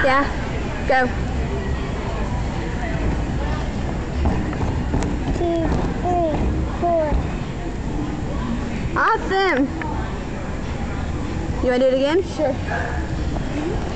Yeah? Go. 2, 3, 4. Awesome. You want to do it again? Sure.